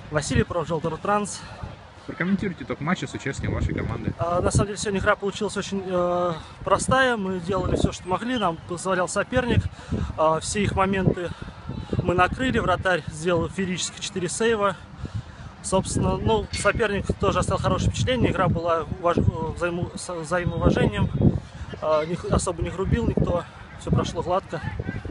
Василий про Желторотранс. Прокомментируйте итог матча с участием вашей команды. На самом деле сегодня игра получилась очень простая. Мы делали все, что могли. Нам позволял соперник. Все их моменты мы накрыли. Вратарь сделал феерически 4 сейва. Собственно, соперник тоже оставил хорошее впечатление. Игра была с взаимоуважением. Особо не грубил никто. Все прошло гладко.